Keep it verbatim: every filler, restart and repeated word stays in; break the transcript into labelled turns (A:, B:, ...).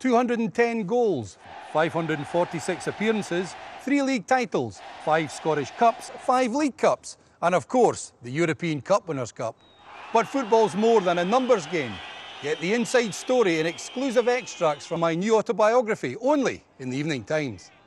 A: two hundred and ten goals, five hundred and forty-six appearances, three league titles, five Scottish Cups, five League Cups, and of course, the European Cup Winners' Cup. But football's more than a numbers game. Get the inside story and exclusive extracts from my new autobiography, only in the Evening Times.